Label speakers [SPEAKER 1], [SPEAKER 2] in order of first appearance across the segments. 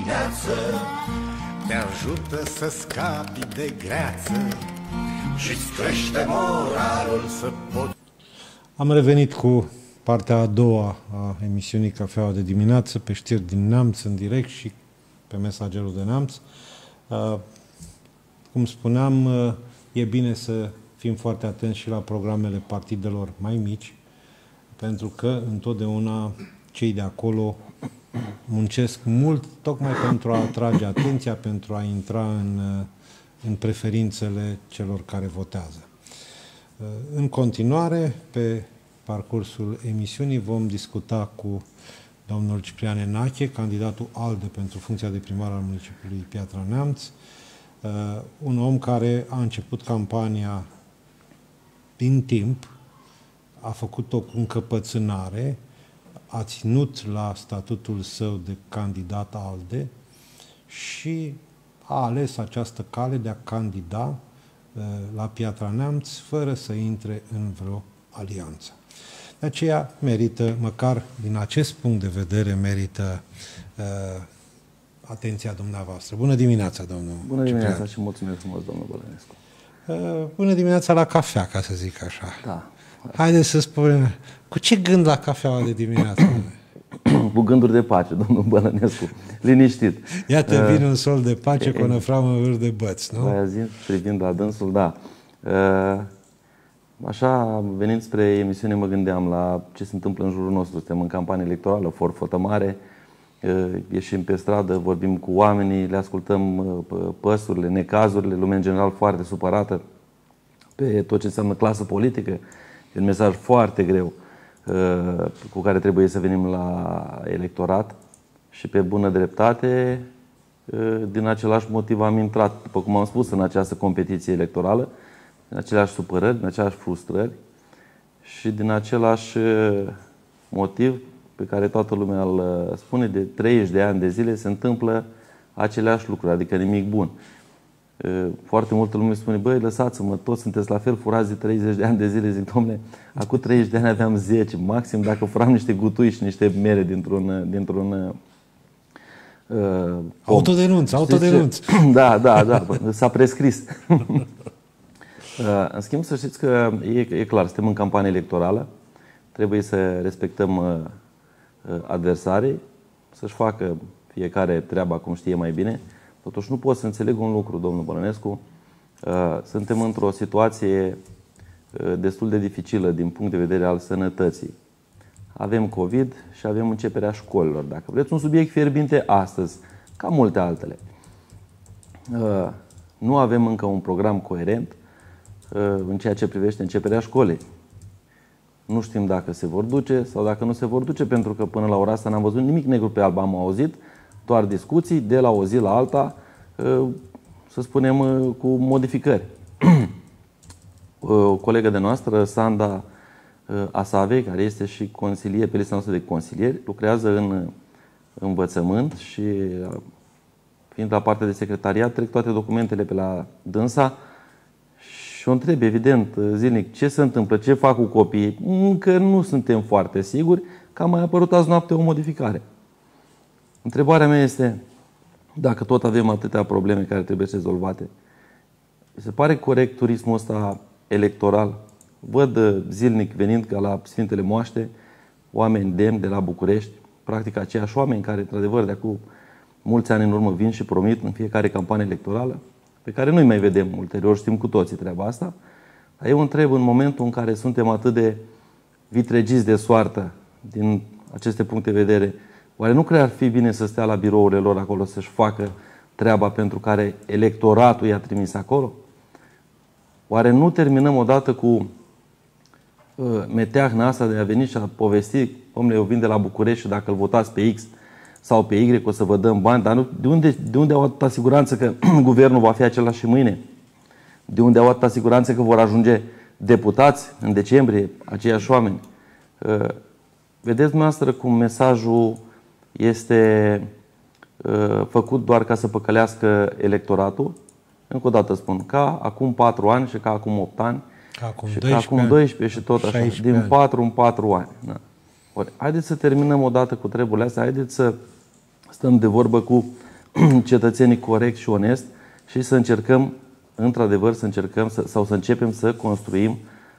[SPEAKER 1] dimineață te ajută să scapi de greață și-ți crește moralul să poți.
[SPEAKER 2] Am revenit cu partea a doua a emisiunii Cafeaua de dimineață, pe știri din Neamț, în direct și pe Mesagerul de Neamț. Cum spuneam, e bine să fim foarte atenți și la programele partidelor mai mici, pentru că întotdeauna cei de acolo muncesc mult tocmai pentru a atrage atenția, pentru a intra în preferințele celor care votează. În continuare, pe parcursul emisiunii, vom discuta cu domnul Ciprian Enache, candidatul ALDE pentru funcția de primar al municipiului Piatra Neamț, un om care a început campania din timp, a făcut-o cu încăpățânare, a ținut la statutul său de candidat ALDE și a ales această cale de a candida la Piatra Neamț fără să intre în vreo alianță. De aceea merită, măcar din acest punct de vedere, merită atenția dumneavoastră. Bună dimineața, domnul
[SPEAKER 3] Bună dimineața
[SPEAKER 2] Ciprian.
[SPEAKER 3] și mulțumesc frumos, domnul Bălănescu.
[SPEAKER 2] Bună dimineața la cafea, ca să zic așa.
[SPEAKER 3] Da.
[SPEAKER 2] Haideți să spunem, cu ce gând la cafeaua de dimineață?
[SPEAKER 3] Cu gânduri de pace, domnul Bălănescu. Liniștit.
[SPEAKER 2] Iată, vine un sol de pace cu o năframă în vârf de băți, nu?
[SPEAKER 3] Aia zi, privind la dânsul, da. Așa, venind spre emisiune, mă gândeam la ce se întâmplă în jurul nostru. Suntem în campanie electorală, forfătă mare, ieșim pe stradă, vorbim cu oamenii, le ascultăm păsurile, necazurile, lumea în general foarte supărată pe tot ce înseamnă clasă politică. E un mesaj foarte greu cu care trebuie să venim la electorat și pe bună dreptate, din același motiv am intrat, după cum am spus, în această competiție electorală, din aceleași supărări, din aceleași frustrări și din același motiv pe care toată lumea îl spune, de 30 de ani de zile se întâmplă aceleași lucruri, adică nimic bun. Foarte multă lume spune, băi, lăsați-mă, toți sunteți la fel, furați de 30 de ani de zile. Zic, dom'le, acum 30 de ani aveam 10, maxim dacă furam niște gutui și niște mere dintr-un
[SPEAKER 2] autodenunț, autodenunț.
[SPEAKER 3] Da, s-a prescris. În schimb, să știți că e clar, suntem în campanie electorală, trebuie să respectăm adversarii, să-și facă fiecare treaba cum știe mai bine. Totuși nu pot să înțeleg un lucru, domnul Bălănescu. Suntem într-o situație destul de dificilă din punct de vedere al sănătății. Avem COVID și avem începerea școlilor. Dacă vreți un subiect fierbinte astăzi, ca multe altele. Nu avem încă un program coerent în ceea ce privește începerea școlii. Nu știm dacă se vor duce sau dacă nu se vor duce, pentru că până la ora asta n-am văzut nimic negru pe alb. Am auzit doar discuții de la o zi la alta, să spunem, cu modificări. O colegă de noastră, Sanda Asave, care este și consilier pe lista noastră de consilieri, lucrează în învățământ și, fiind la partea de secretariat, trec toate documentele pe la dânsa și o întreb, evident, zilnic, ce se întâmplă, ce fac cu copiii. Încă nu suntem foarte siguri că a mai apărut azi noapte o modificare. Întrebarea mea este, dacă tot avem atâtea probleme care trebuie rezolvate, se pare corect turismul ăsta electoral? Văd zilnic venind ca la Sfintele Moaște oameni demni de la București, practic aceiași oameni care, într-adevăr, de acum mulți ani în urmă vin și promit în fiecare campanie electorală, pe care nu-i mai vedem ulterior, știm cu toții treaba asta. Dar eu întreb, în momentul în care suntem atât de vitregiți de soartă din aceste puncte de vedere, oare nu cred ar fi bine să stea la birourile lor acolo să-și facă treaba pentru care electoratul i-a trimis acolo? Oare nu terminăm odată cu meteahna asta de a veni și a povesti, omule, eu vin de la București și dacă îl votați pe X sau pe Y o să vă dăm bani, dar nu, de unde au atâta siguranță că guvernul va fi același și mâine? De unde au atâta siguranță că vor ajunge deputați în decembrie, aceiași oameni? Vedeți dumneavoastră cum mesajul este făcut doar ca să păcălească electoratul? Încă o dată spun, ca acum 4 ani și ca acum 8 ani,
[SPEAKER 2] ca acum
[SPEAKER 3] și
[SPEAKER 2] 12
[SPEAKER 3] ca acum 12 și tot așa, din
[SPEAKER 2] ani.
[SPEAKER 3] 4 în 4 ani. Da. Ori, haideți să terminăm odată cu treburile astea, haideți să stăm de vorbă cu cetățenii corect și onest și să încercăm, într-adevăr, să începem să construim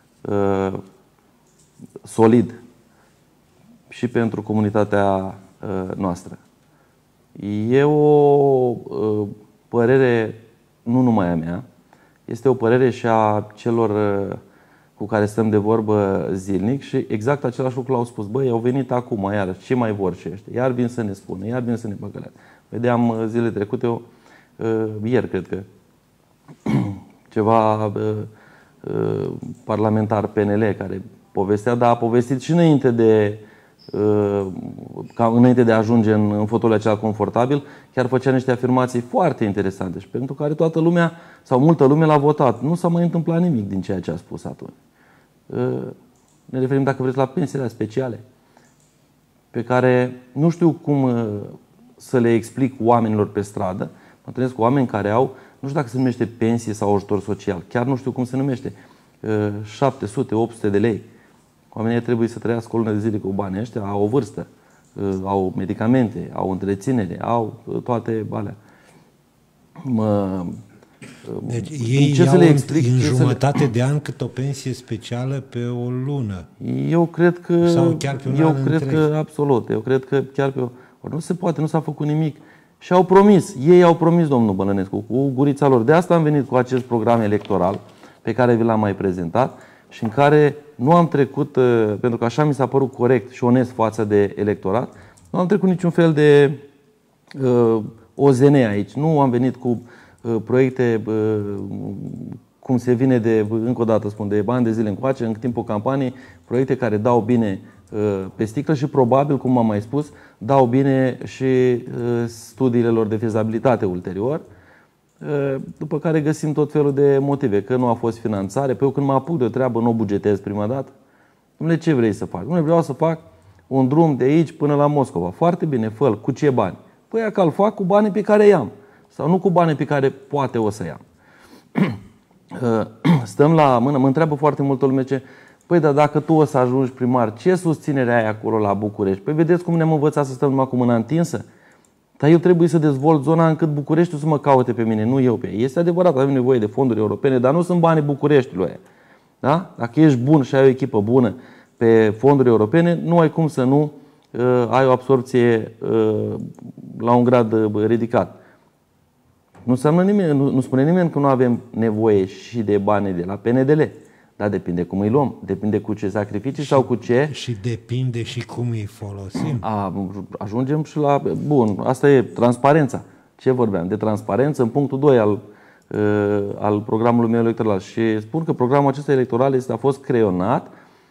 [SPEAKER 3] solid și pentru comunitatea noastră. E o părere nu numai a mea, este o părere și a celor cu care stăm de vorbă zilnic și exact același lucru l-au spus. Băi, au venit acum, iarăși, ce mai vor și ăștia? Iar vin să ne spună, iar vin să ne păcălească. Vedeam zilele trecute, ieri cred că, ceva parlamentar PNL care povestea, dar a povestit și înainte de a ajunge în fotoliul acela confortabil, chiar făcea niște afirmații foarte interesante și pentru care toată lumea sau multă lume l-a votat. Nu s-a mai întâmplat nimic din ceea ce a spus atunci. Ne referim, dacă vreți, la pensiile speciale, pe care nu știu cum să le explic oamenilor pe stradă. Mă întâlnesc cu oameni care au, nu știu dacă se numește pensie sau ajutor social, chiar nu știu cum se numește, 700-800 de lei. Oamenii trebuie să trăiască o lună de zile cu banii ăștia, au o vârstă, au medicamente, au întreținere, au toate alea.
[SPEAKER 2] Deci ei iau în jumătate de an cât o pensie specială pe o lună.
[SPEAKER 3] Eu cred că,
[SPEAKER 2] sau chiar pe un an întreg.
[SPEAKER 3] Absolut. Eu cred că chiar pe ori nu se poate, nu s-a făcut nimic. Și au promis, ei au promis, domnul Bălănescu, cu gurița lor. De asta am venit cu acest program electoral pe care vi l-am mai prezentat și în care nu am trecut, pentru că așa mi s-a părut corect și onest față de electorat, nu am trecut niciun fel de OZN aici. Nu am venit cu proiecte, cum se vine încă o dată spun, de bani de zile încoace, în timpul campaniei, proiecte care dau bine pe sticlă și probabil, cum am mai spus, dau bine și studiile lor de fezabilitate ulterior, după care găsim tot felul de motive, că nu a fost finanțare. Păi eu când mă apuc de o treabă, nu o bugetez prima dată. Dom'le, ce vrei să fac? Dom'le, vreau să fac un drum de aici până la Moscova. Foarte bine, fă-l. Cu ce bani? Păi că îl fac cu banii pe care i-am. Sau nu cu banii pe care poate o să iau. Stăm la mână, mă întreabă foarte multă lume ce, păi dar dacă tu o să ajungi primar, ce susținere ai acolo la București? Păi vedeți cum ne-am învățat să stăm numai cu mâna întinsă? Dar eu trebuie să dezvolt zona încât Bucureștiul să mă caute pe mine, nu eu pe ei. Este adevărat, avem nevoie de fonduri europene, dar nu sunt banii Bucureștiului. Da? Dacă ești bun și ai o echipă bună pe fonduri europene, nu ai cum să nu ai o absorbție la un grad ridicat. Nu înseamnă nimeni, nu spune nimeni că nu avem nevoie și de bani de la PNDL. Dar depinde cum îi luăm, depinde cu ce sacrificii sau cu ce...
[SPEAKER 2] Și depinde și cum îi folosim.
[SPEAKER 3] Ajungem și la... Bun, asta e transparența. Ce vorbeam? De transparență în punctul 2 al programului meu electoral. Și spun că programul acesta electoral a fost creionat.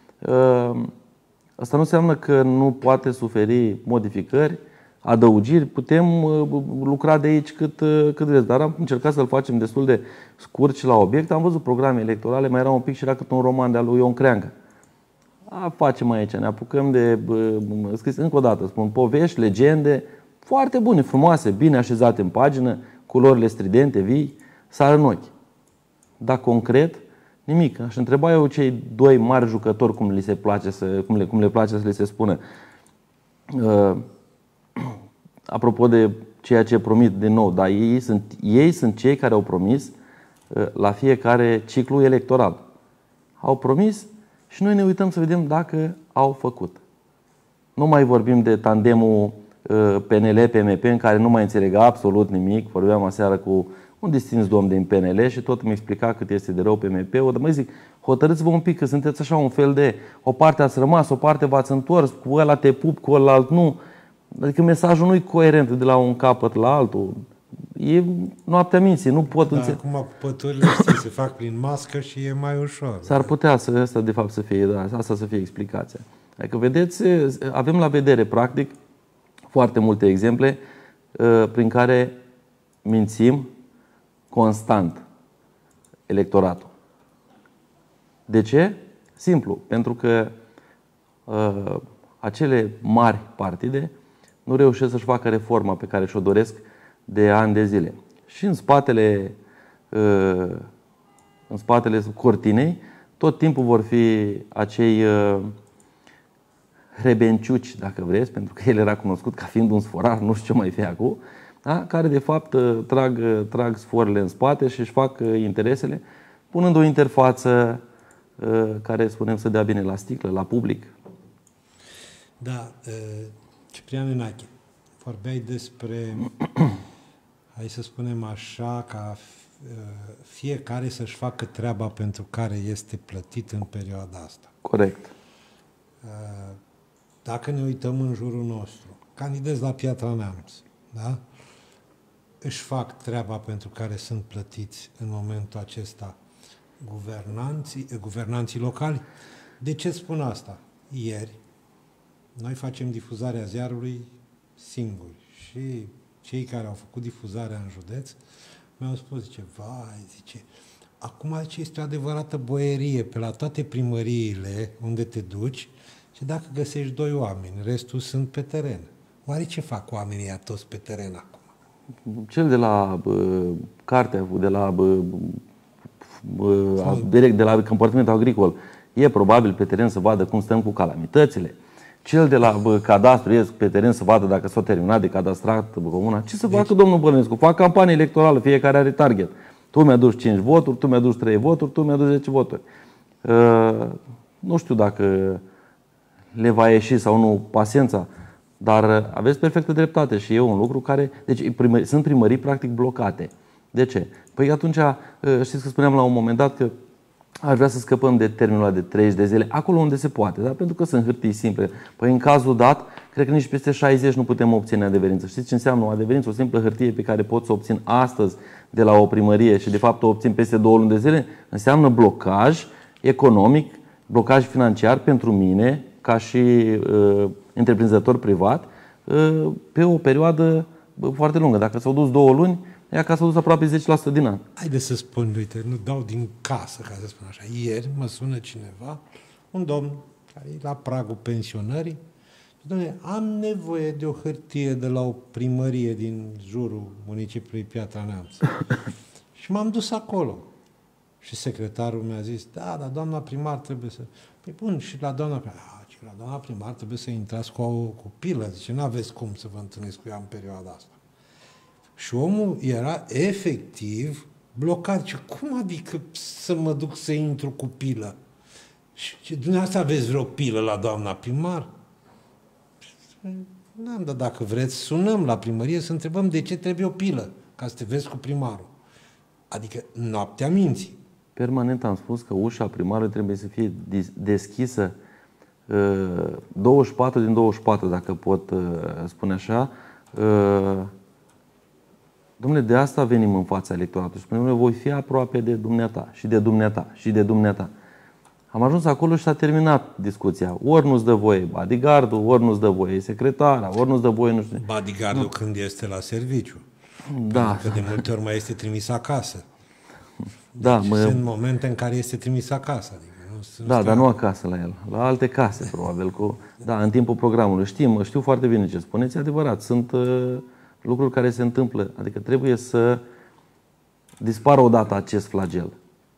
[SPEAKER 3] Asta nu înseamnă că nu poate suferi modificări, adăugiri, putem lucra de aici cât vreți. Dar am încercat să-l facem destul de scurt și la obiect. Am văzut programe electorale, mai era un pic și era cât un roman de-al lui Ion Creangă. Facem aici, ne apucăm de scris, încă o dată, spun, povești, legende, foarte bune, frumoase, bine așezate în pagină, culorile stridente, vii, sar în ochi. Dar concret, nimic. Aș întreba eu cei doi mari jucători, cum le place să le se spună. Apropo de ceea ce promit din nou, dar ei sunt cei care au promis la fiecare ciclu electoral. Au promis și noi ne uităm să vedem dacă au făcut. Nu mai vorbim de tandemul PNL-PMP în care nu mai înțeleg absolut nimic. Vorbeam aseară cu un distins domn din PNL și tot îmi explica cât este de rău PMP-ul. Dar mă zic, hotărâți-vă un pic că sunteți așa un fel de o parte ați rămas, o parte v-ați întors, cu ăla te pup, cu ălalt nu. Adică mesajul nu e coerent de la un capăt la altul. E noaptea minții, nu pot înțelege.
[SPEAKER 2] Acum pupăturile se fac prin mască și e mai ușor.
[SPEAKER 3] S-ar putea asta de fapt să fie, asta să fie explicația. Adică vedeți, avem la vedere practic foarte multe exemple prin care mințim constant electoratul. De ce? Simplu, pentru că acele mari partide nu reușesc să-și facă reforma pe care și-o doresc de ani de zile. Și în spatele cortinei tot timpul vor fi acei rebenciuci, dacă vreți, pentru că el era cunoscut ca fiind un sforar, nu știu ce mai fi acum, da? Care de fapt trag sforile în spate și își fac interesele, punând o interfață care, spunem, să dea bine la sticlă, la public.
[SPEAKER 2] Da, Ciprian Enache, vorbeai despre, hai să spunem așa, ca fiecare să-și facă treaba pentru care este plătit în perioada asta.
[SPEAKER 3] Corect.
[SPEAKER 2] Dacă ne uităm în jurul nostru, candidezi la Piatra Neamț, da? Își fac treaba pentru care sunt plătiți în momentul acesta guvernanții locali. De ce spun asta? Ieri, noi facem difuzarea ziarului singuri și cei care au făcut difuzarea în județ mi-au spus, zice, vai, zice, acum este o adevărată boierie pe la toate primăriile unde te duci și dacă găsești 2 oameni, restul sunt pe teren. Oare ce fac oamenii ăia toți pe teren acum?
[SPEAKER 3] Cel de la cartea, direct de la compartimentul agricol, e probabil pe teren să vadă cum stăm cu calamitățile. Cel de la cadastru e pe teren să vadă dacă s-a terminat de cadastrat comuna. Ce să facă domnul Bălănescu? Fac campanie electorală, fiecare are target. Tu mi-aduci 5 voturi, tu mi-aduci 3 voturi, tu mi-aduci 10 voturi. Nu știu dacă le va ieși sau nu paciența, dar aveți perfectă dreptate și e un lucru care... Deci sunt primării practic blocate. De ce? Păi atunci, știți că spuneam la un moment dat că aș vrea să scăpăm de termenul ăla de 30 de zile, acolo unde se poate, da? Pentru că sunt hârtii simple. Păi în cazul dat, cred că nici peste 60 nu putem obține adeverință. Știți ce înseamnă o adeverință? O simplă hârtie pe care pot să o obțin astăzi de la o primărie și de fapt o obțin peste 2 luni de zile, înseamnă blocaj economic, blocaj financiar pentru mine, ca și întreprinzător privat, pe o perioadă foarte lungă. Dacă s-au dus 2 luni, ea că s-a dus aproape 10% din an.
[SPEAKER 2] Haide să spun, uite, nu dau din casă, ca să spun așa. Ieri mă sună cineva, un domn care e la pragul pensionării, și dom'le, am nevoie de o hârtie de la o primărie din jurul municipiului Piatra Neamț. Și m-am dus acolo. Și secretarul mi-a zis, da, dar doamna primar trebuie să... Păi bun, și la doamna primar, la doamna primar trebuie să intrați cu pilă. Zice, n-aveți cum să vă întâlniți cu ea în perioada asta. Și omul era efectiv blocat. Și cum adică să mă duc să intru cu pilă? Și dumneavoastră aveți vreo pilă la doamna primar? N-am, dar dacă vreți, sunăm la primărie să întrebăm de ce trebuie o pilă, ca să te vezi cu primarul. Adică noaptea minții.
[SPEAKER 3] Permanent am spus că ușa primarului trebuie să fie deschisă 24 din 24, dacă pot spune așa. Dom'le, de asta venim în fața electoratului. Spunem, voi fi aproape de dumneata și de dumneata și de dumneata. Am ajuns acolo și s-a terminat discuția. Ori nu-ți dă voie bodyguardul, ori nu-ți dă voie secretara, ori nu-ți dă voie nu știu.
[SPEAKER 2] Bodyguardul când este la serviciu.
[SPEAKER 3] Da.
[SPEAKER 2] Pentru că de multe ori mai este trimis acasă.
[SPEAKER 3] Da,
[SPEAKER 2] sunt momente în care este trimis acasă. Adică
[SPEAKER 3] da, dar nu acasă la el, la alte case, probabil. Da, în timpul programului. Știu foarte bine ce spuneți, e adevărat. Sunt lucruri care se întâmplă. Adică trebuie să dispară odată acest flagel.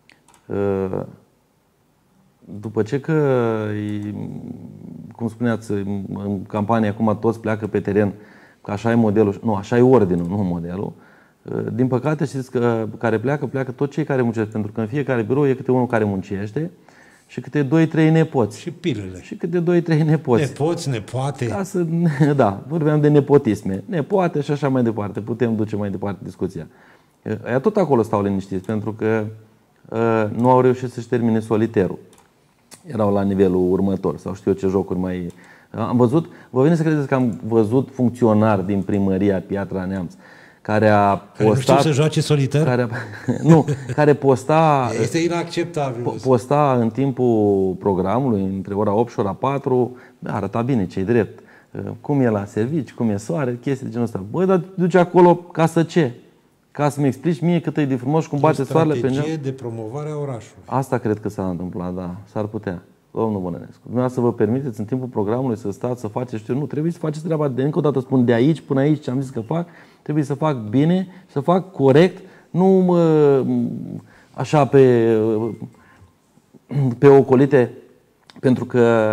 [SPEAKER 3] După ce că, cum spuneați, în campanie acum toți pleacă pe teren, că așa e modelul, nu, așa e ordinul, nu modelul. Din păcate, știți că care pleacă tot cei care muncesc, pentru că în fiecare birou e câte unul care muncește și câte 2-3 nepoți.
[SPEAKER 2] Și pilele.
[SPEAKER 3] Și câte 2-3 nepoți.
[SPEAKER 2] Nepoți, nepoate.
[SPEAKER 3] Da, vorbeam de nepotisme. Nepoate și așa mai departe. Putem duce mai departe discuția. Aia tot acolo stau liniștiți, pentru că nu au reușit să-și termine soliterul. Erau la nivelul următor, sau știu eu ce jocuri mai... Am văzut, vă vine să credeți că am văzut funcționari din primăria Piatra Neamț care a postat...
[SPEAKER 2] Care nu știu să joace solitar?
[SPEAKER 3] Care posta...
[SPEAKER 2] Este inacceptabil.
[SPEAKER 3] Posta în timpul programului, între ora 8 și ora 4, arăta bine, ce-i drept. Cum e la servici, cum e soare, chestii de genul ăsta. Băi, dar duce acolo ca să ce? Ca să-mi explici mie cât e de frumos și cum bate soarele pe geam.
[SPEAKER 2] Strategie de promovare a orașului.
[SPEAKER 3] Asta cred că s-a întâmplat, da. S-ar putea. Domnul Bălănescu, dumneavoastră vă permiteți în timpul programului să stați, să faceți, știu, nu, trebuie să faceți treaba de încă o dată, spun, de aici până aici ce am zis că fac, trebuie să fac bine, să fac corect, nu așa pe ocolite, pentru că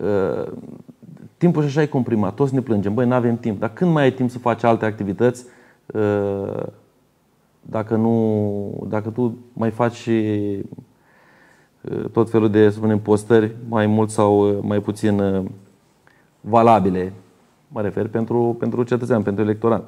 [SPEAKER 3] timpul și așa e comprimat, toți ne plângem, băi, n-avem timp, dar când mai ai timp să faci alte activități dacă tu mai faci și tot felul de, să spunem, postări mai mult sau mai puțin valabile, mă refer, pentru cetățean, pentru electorat.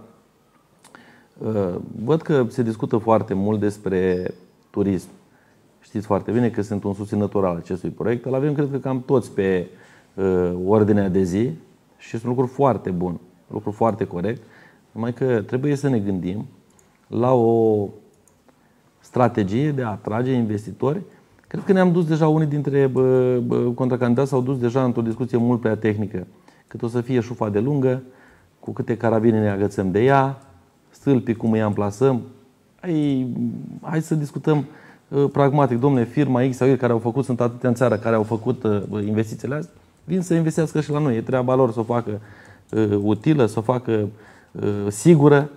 [SPEAKER 3] Văd că se discută foarte mult despre turism. Știți foarte bine că sunt un susținător al acestui proiect. Îl avem, cred că, cam toți pe ordinea de zi și este un lucru foarte bun, un lucru foarte corect. Numai că trebuie să ne gândim la o strategie de a atrage investitori. Cred că ne-am dus deja, unii dintre contracandidați s-au dus deja într-o discuție mult prea tehnică. Cât o să fie șufa de lungă, cu câte carabine ne agățăm de ea, stâlpii cum îi amplasăm. Hai să discutăm pragmatic. Dom'le, firma X sau Y care au făcut, sunt atâtea în țară, care au făcut investițiile astea, vin să investească și la noi. E treaba lor să o facă utilă, să o facă sigură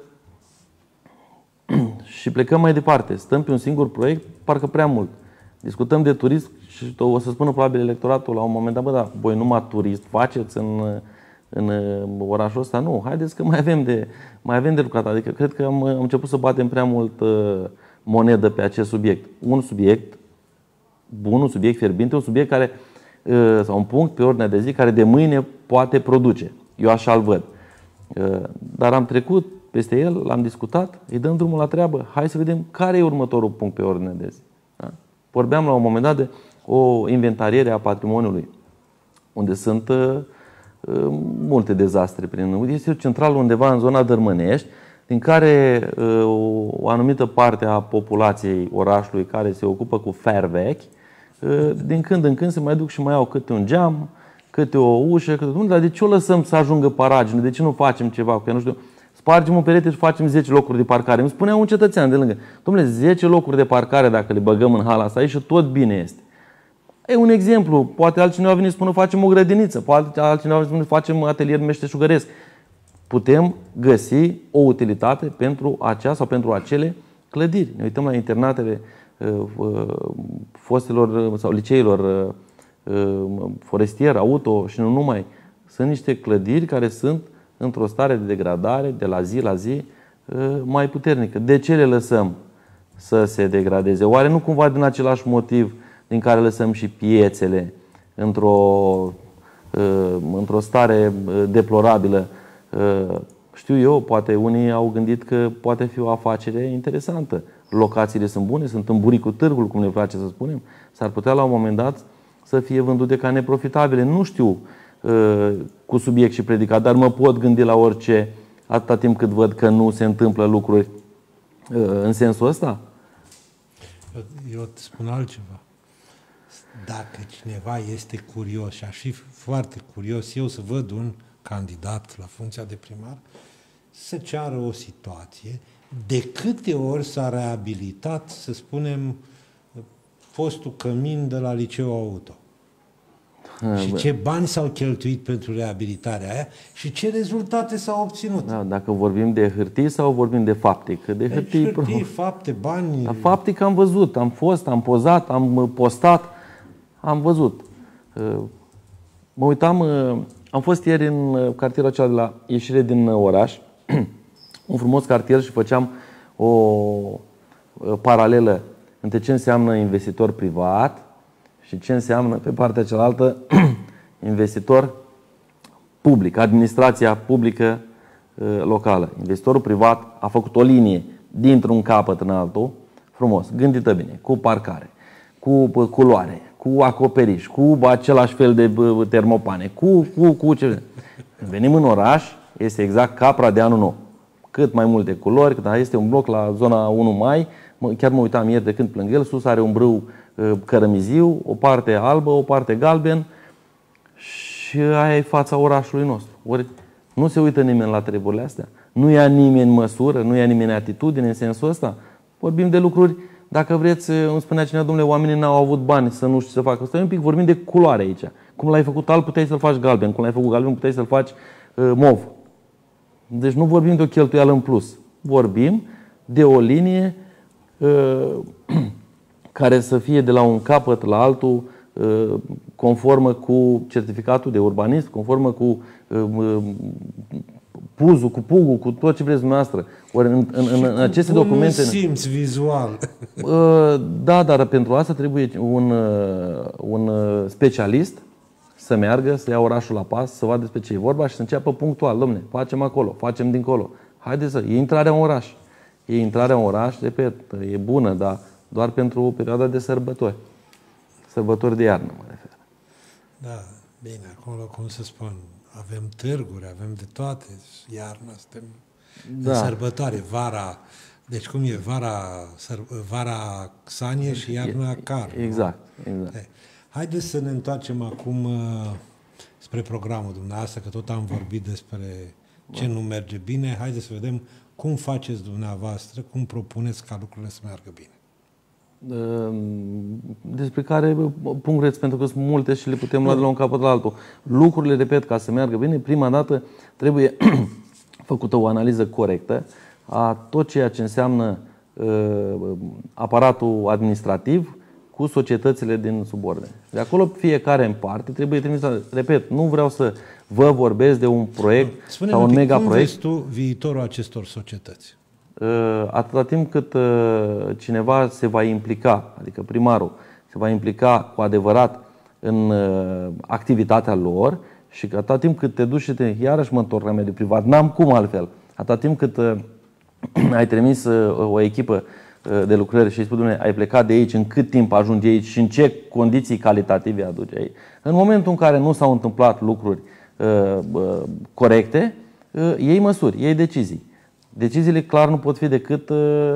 [SPEAKER 3] și plecăm mai departe. Stăm pe un singur proiect, parcă prea mult. Discutăm de turism și o să spună probabil electoratul la un moment dat, dar voi numai turist faceți în orașul ăsta? Nu, haideți că mai avem de lucrat. Adică cred că am început să batem prea mult monedă pe acest subiect. Un subiect bun, un subiect fierbinte, un subiect care, sau un punct pe ordinea de zi care de mâine poate produce. Eu așa-l văd. Dar am trecut peste el, l-am discutat, îi dăm drumul la treabă. Hai să vedem care e următorul punct pe ordinea de zi. Da? Vorbeam la un moment dat de o inventariere a patrimoniului, unde sunt multe dezastre. Este o centrală undeva în zona Dărmănești, din care o anumită parte a populației orașului care se ocupă cu fer vechi, din când în când se mai duc și mai au câte un geam, câte o ușă, dar de ce o lăsăm să ajungă paragine? De ce nu facem ceva? Că nu știu, spargem un perete și facem 10 locuri de parcare. Îmi spunea un cetățean de lângă, dom'le, 10 locuri de parcare dacă le băgăm în hala asta aici și tot bine este. E un exemplu, poate altcineva vine și spune facem o grădiniță, poate altcineva vine și spune facem atelier meșteșugăresc. Putem găsi o utilitate pentru acea sau pentru acele clădiri. Ne uităm la internatele fostelor sau liceilor forestier, auto și nu numai. Sunt niște clădiri care sunt într-o stare de degradare de la zi la zi mai puternică. De ce le lăsăm să se degradeze? Oare nu cumva din același motiv din care lăsăm și piețele într-o stare deplorabilă? Știu eu, poate unii au gândit că poate fi o afacere interesantă. Locațiile sunt bune, sunt în buricul târgului, cum ne place să spunem. S-ar putea la un moment dat să fie vândute ca neprofitabile. Nu știu cu subiect și predicat, dar mă pot gândi la orice atâta timp cât văd că nu se întâmplă lucruri în sensul ăsta.
[SPEAKER 2] Eu îți spun altceva. Dacă cineva este curios, și aș fi foarte curios eu să văd un candidat la funcția de primar, să ceară o situație de câte ori s-a reabilitat, să spunem, fostul cămin de la liceul auto. Și ce bani s-au cheltuit pentru reabilitarea aia și ce rezultate s-au obținut.
[SPEAKER 3] Da, dacă vorbim de hârtii sau vorbim de faptic? De
[SPEAKER 2] hârtii, fapte, bani...
[SPEAKER 3] La faptic am văzut, am fost, am pozat, am postat, am văzut. Mă uitam, am fost ieri în cartierul acela de la ieșire din oraș, un frumos cartier, și făceam o paralelă între ce înseamnă investitor privat și ce înseamnă pe partea cealaltă investitor public, administrația publică locală. Investitorul privat a făcut o linie dintr-un capăt în altul, frumos, gândită bine, cu parcare, cu culoare, cu acoperiș, cu același fel de termopane, cu ce... Venim în oraș, este exact capra de anul nou. Cât mai multe culori, dar este un bloc la zona 1 Mai, chiar mă uitam ieri de când plâng el, sus are un brâu cărămiziu, o parte albă, o parte galben și aia e fața orașului nostru. Ori nu se uită nimeni la treburile astea, nu ia nimeni măsură, nu ia nimeni atitudine în sensul ăsta. Vorbim de lucruri, dacă vreți, îmi spunea cineva, domnule, oamenii n-au avut bani să nu știu să facă. Stai un pic, vorbim de culoare aici. Cum l-ai făcut alb, puteai să-l faci galben. Cum l-ai făcut galben, puteai să-l faci mov. Deci nu vorbim de o cheltuială în plus. Vorbim de o linie care să fie de la un capăt la altul conformă cu certificatul de urbanism, conformă cu puzul, cu pugul, cu tot ce vreți dumneavoastră. Ori în aceste documente...
[SPEAKER 2] simți vizual.
[SPEAKER 3] Da, dar pentru asta trebuie un specialist să meargă, să ia orașul la pas, să vadă despre ce e vorba și să înceapă punctual. Dom'le, facem acolo, facem dincolo. Haideți să... E intrarea în oraș. E intrarea în oraș, repet, e bună, dar doar pentru o perioadă de sărbători. Sărbători de iarnă, mă refer.
[SPEAKER 2] Da, bine, acolo, cum să spun, avem târguri, avem de toate. Iarna, suntem în sărbătoare, vara. Deci cum e? Vara Xanie și iarna Car.
[SPEAKER 3] Exact.
[SPEAKER 2] Haideți să ne întoarcem acum spre programul dumneavoastră, că tot am vorbit despre ce nu merge bine. Haideți să vedem cum faceți dumneavoastră, cum propuneți ca lucrurile să meargă bine.
[SPEAKER 3] Despre care punct vreți, pentru că sunt multe și le putem lua de la un capăt la altul. Lucrurile, repet, ca să meargă bine, prima dată trebuie făcută o analiză corectă a tot ceea ce înseamnă aparatul administrativ cu societățile din subordine. De acolo fiecare în parte trebuie trimis. Repet, nu vreau să vă vorbesc de un proiect sau un megaproiect.
[SPEAKER 2] Cum vezi tu viitorul acestor societăți?
[SPEAKER 3] Atâta timp cât cineva se va implica, adică primarul se va implica cu adevărat în activitatea lor și că atâta timp cât te duci și iarăși mă întorc la mediul privat, n-am cum altfel, atâta timp cât ai trimis o echipă de lucrări și îi spui, Dumnezeu, ai plecat de aici, în cât timp ajungi aici și în ce condiții calitative aduci aici. În momentul în care nu s-au întâmplat lucruri corecte, iei măsuri, iei decizii. Deciziile clar nu pot fi decât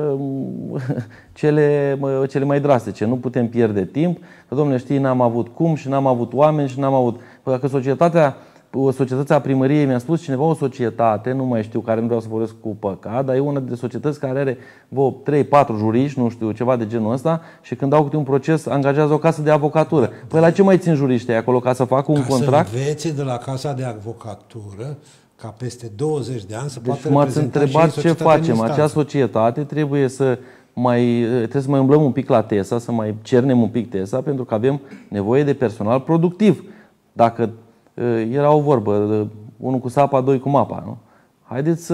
[SPEAKER 3] cele mai drastice. Nu putem pierde timp. Că, domnule, știi, n-am avut cum și n-am avut oameni și n-am avut... Dacă societatea primăriei, mi-a spus cineva, o societate, nu mai știu, care nu vreau să vorbesc cu păcat, dar e una dintre societăți care are 3-4 juriști, nu știu, ceva de genul ăsta, și când dau câte un proces, angajează o casă de avocatură. Păi la ce mai țin juriștii acolo? Ca să facă un contract?
[SPEAKER 2] Să învețe de la casa de avocatură ca peste 20 de ani să poată
[SPEAKER 3] reprezenta. M-ați întrebat ce facem. Acea societate trebuie să mai umblăm un pic la TESA, să mai cernem un pic TESA, pentru că avem nevoie de personal productiv. Dacă era o vorbă, unul cu sapa, doi cu mapa, nu? Haideți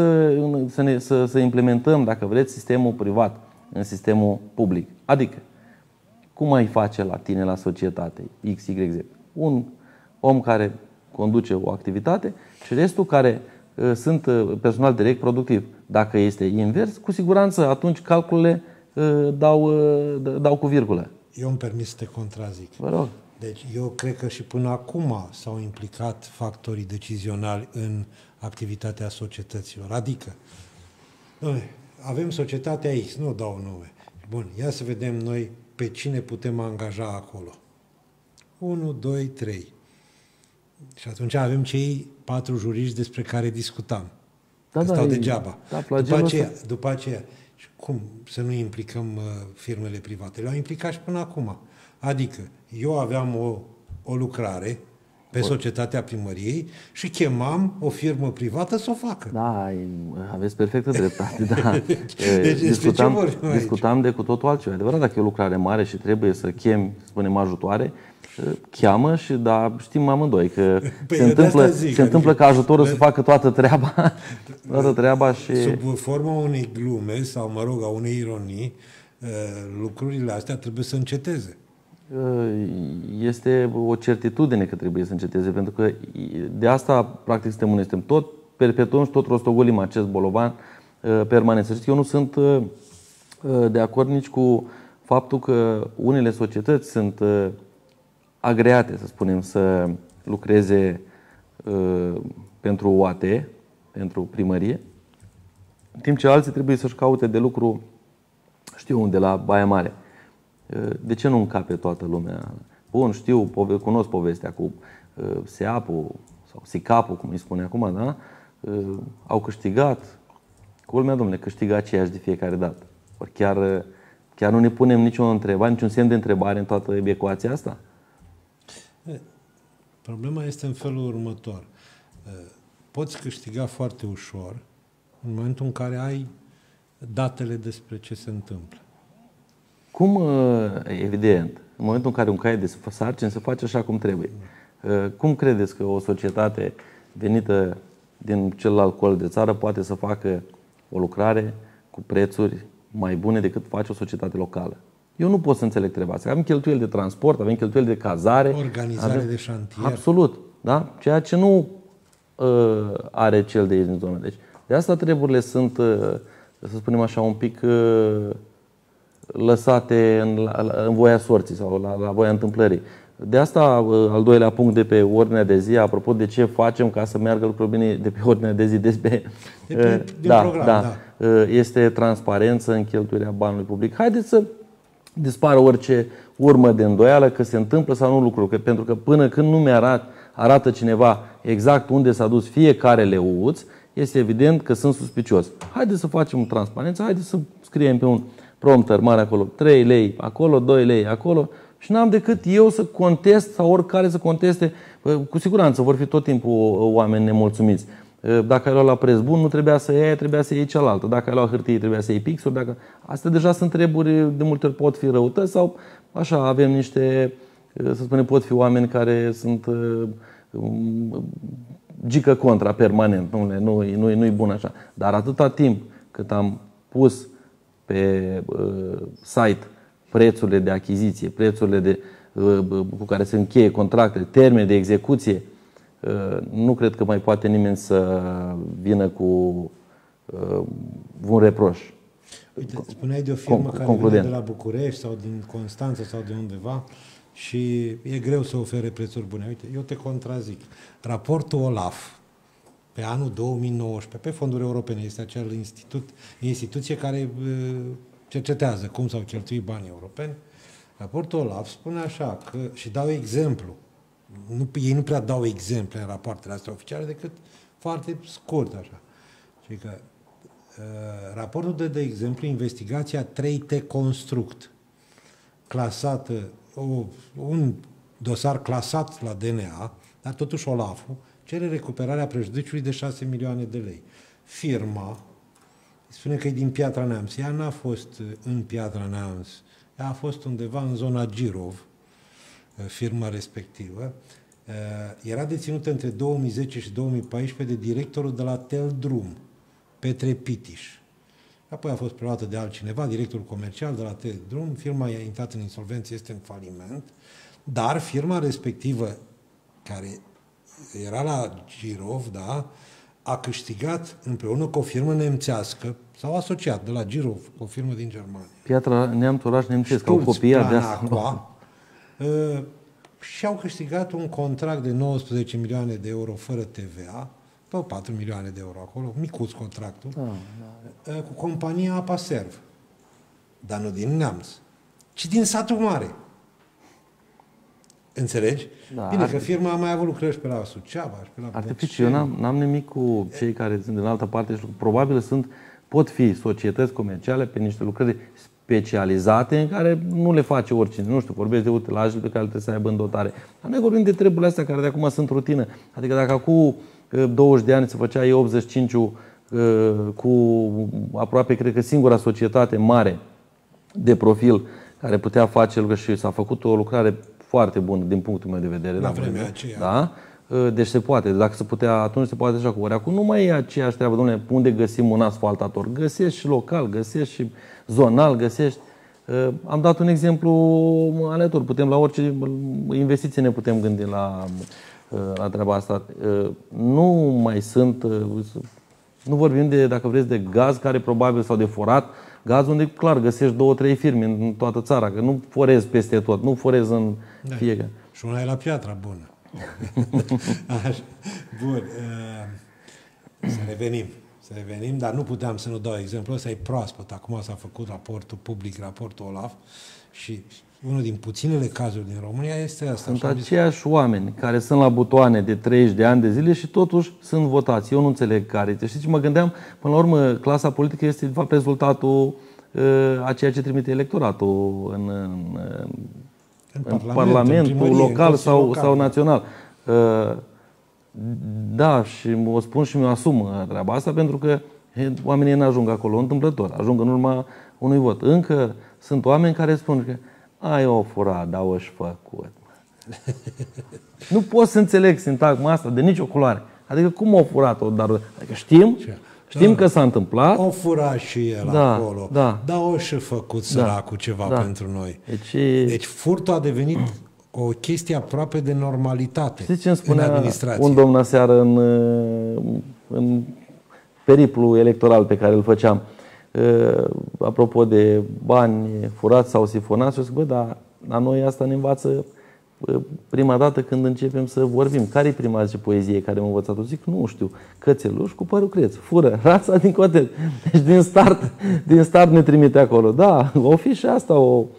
[SPEAKER 3] să implementăm, dacă vreți, sistemul privat în sistemul public. Adică, cum ai face la tine, la societate, XYZ? Un om care conduce o activitate și restul care sunt personal direct productiv. Dacă este invers, cu siguranță atunci calculele dau cu virgulă.
[SPEAKER 2] Eu îmi permit să te contrazic.
[SPEAKER 3] Vă rog.
[SPEAKER 2] Deci eu cred că și până acum s-au implicat factorii decizionali în activitatea societăților. Adică, avem societatea X, nu dau nume. Bun, ia să vedem noi pe cine putem angaja acolo. 1, 2, 3. Și atunci avem cei 4 juriști despre care discutam. Da, stau degeaba. După aceea, și cum să nu implicăm firmele private? Le-au implicat și până acum. Adică, eu aveam o lucrare pe societatea primăriei și chemam o firmă privată să o facă.
[SPEAKER 3] Da, aveți perfectă dreptate. Da.
[SPEAKER 2] Deci,
[SPEAKER 3] discutam de cu totul altceva. Adevărat, dacă e o lucrare mare și trebuie să chem, spunem, ajutoare, cheamă și da, știm amândoi că se întâmplă ca ajutorul să facă toată treaba și...
[SPEAKER 2] Sub forma unei glume sau, mă rog, a unei ironii, lucrurile astea trebuie să înceteze.
[SPEAKER 3] Este o certitudine că trebuie să înceteze, pentru că de asta, practic, suntem tot perpetuăm și tot rostogolim acest bolovan permanent. Să știți, eu nu sunt de acord nici cu faptul că unele societăți sunt agreate, să spunem, să lucreze pentru OAT, pentru primărie, în timp ce alții trebuie să-și caute de lucru, știu unde, la Baia Mare. De ce nu încape toată lumea? Bun, cunosc povestea cu SEAP-ul sau SICAP-ul, cum îi spune acum, da? Au câștigat. Culmea, domnule, câștigă aceiași de fiecare dată. Ori chiar nu ne punem niciun semn de întrebare în toată ecuația asta?
[SPEAKER 2] Problema este în felul următor. Poți câștiga foarte ușor în momentul în care ai datele despre ce se întâmplă.
[SPEAKER 3] Cum, evident, în momentul în care un caiet de sarcini se face așa cum trebuie. Cum credeți că o societate venită din celălalt colț de țară poate să facă o lucrare cu prețuri mai bune decât face o societate locală. Eu nu pot să înțeleg treaba asta. Avem cheltuieli de transport, avem cheltuieli de cazare.
[SPEAKER 2] Organizare de șantier.
[SPEAKER 3] Absolut. Da? Ceea ce nu are cel de aici din zonă. Deci, de asta treburile sunt, să spunem așa, un pic lăsate în voia sorții sau la voia întâmplării. De asta, al doilea punct de pe ordinea de zi, apropo de ce facem ca să meargă lucrurile bine de pe ordinea de zi, program, este transparență în cheltuirea banului public. Haideți să dispară orice urmă de îndoială că se întâmplă sau nu lucruri. Pentru că până când nu arată cineva exact unde s-a dus fiecare leuț, este evident că sunt suspicios. Haideți să facem transparență, haideți să scriem pe un prompter mare acolo, 3 lei acolo, 2 lei acolo, și n-am decât eu să contest sau oricare să conteste. Cu siguranță vor fi tot timpul oameni nemulțumiți. Dacă ai luat la preț bun, nu trebuia să iei, trebuia să iei cealaltă. Dacă ai luat hârtie, trebuia să iei pixuri. Astea deja sunt treburi, de multe ori pot fi răutăți sau așa, avem niște, să spunem, pot fi oameni care sunt gică contra permanent. Nu-i bun așa. Dar atâta timp cât am pus pe site prețurile de achiziție, prețurile cu care se încheie contractele, termene de execuție, nu cred că mai poate nimeni să vină cu un reproș.
[SPEAKER 2] Uite, spuneai de o firmă care vine de la București sau din Constanța sau de undeva și e greu să ofere prețuri bune. Uite, eu te contrazic. Raportul OLAF pe anul 2019, pe fonduri europene, este acea instituție care cercetează cum s-au cheltuit banii europeni. Raportul OLAF spune așa, și dau exemplu. Ei nu prea dau exemple în rapoartele astea oficiale, decât foarte scurt așa. Și că raportul dă de exemplu investigația 3T Construct, clasată, un dosar clasat la DNA, dar totuși OLAF-ul cere recuperarea prejudiciului de 6 milioane de lei. Firma spune că e din Piatra Neamț. Ea n-a fost în Piatra Neamț. Ea a fost undeva în zona Girov, firma respectivă. Era deținută între 2010 și 2014 de directorul de la Teldrum, Petre Pitiș. Apoi a fost preluată de altcineva, directorul comercial de la Teldrum. Firma a intrat în insolvență, este în faliment, dar firma respectivă, care era la Girov, da, a câștigat împreună cu o firmă nemțească, s-au asociat de la Girov, o firmă din Germania.
[SPEAKER 3] Piatra Neamț, oraș nemțesc, au copiat de asta.
[SPEAKER 2] Și au câștigat un contract de 19 milioane de euro fără TVA, pe 4 milioane de euro acolo, micuț contractul, cu compania Apaserv, dar nu din Neamț, ci din satul mare. Înțelegi? Da, bine, că firma a mai avut lucrări pe la Suceava și pe la
[SPEAKER 3] Artificiu, eu n-am nimic cu cei care sunt din altă parte și probabil pot fi societăți comerciale pe niște lucrări specializate în care nu le face oricine. Nu știu, vorbesc de utilajele pe care trebuie să aibă în dotare. Dar noi vorbim de treburile astea care de acum sunt rutină. Adică dacă acum 20 de ani se făcea E85 cu aproape, cred că singura societate mare de profil care putea face lucruri și s-a făcut o lucrare foarte bună din punctul meu de vedere.
[SPEAKER 2] La vremea aceea.
[SPEAKER 3] Da? Deci se poate. Dacă se putea, atunci se poate așa cu ori. Acum nu mai e aceeași treabă. Dom'le, unde găsim un asfaltator? Găsești și local, găsești și zonal, găsești. Am dat un exemplu aleator. Putem la orice investiție ne putem gândi la treaba asta. Nu mai sunt... Nu vorbim de, dacă vreți, de gaz care probabil, sau de forat, gaz unde, clar, găsești 2-3 firme în toată țara, că nu forezi peste tot, nu forezi în fiecare.
[SPEAKER 2] Și una e la Piatra Bună. Așa. Bun. Să revenim, dar nu puteam să nu dau exemplu. Ăsta e proaspăt. Acum s-a făcut raportul public, raportul OLAF și unul din puținele cazuri din România este asta.
[SPEAKER 3] Sunt aceiași oameni care sunt la butoane de 30 de ani de zile și totuși sunt votați. Eu nu înțeleg care. Știți ce mă gândeam? Până la urmă, clasa politică este de fapt rezultatul a ceea ce trimite electoratul în Parlamentul local sau național. Da, și o spun și mi-o asum treaba asta pentru că oamenii nu ajung acolo întâmplător, ajung în urma unui vot. Încă sunt oameni care spun că ai o furat, dar o-și făcut. Nu pot să înțeleg sintagma asta de nicio culoare. Adică cum au furat-o? Dar adică știm că s-a întâmplat.
[SPEAKER 2] O fura și el acolo. Dar o și făcut săracul ceva pentru noi. Deci furtul a devenit o chestie aproape de normalitate.
[SPEAKER 3] Știți ce îmi spunea
[SPEAKER 2] în administrație?
[SPEAKER 3] un domn aseară în periplu electoral pe care îl făceam? Apropo de bani furați sau sifonați, și zic, dar la noi asta ne învață prima dată când începem să vorbim. Care-i prima zi poezie care m-a învățat-o? Zic, nu știu, cățeluș cu părul creț, fură, rața din cotet. Deci din start ne trimite acolo. Da, o fi și asta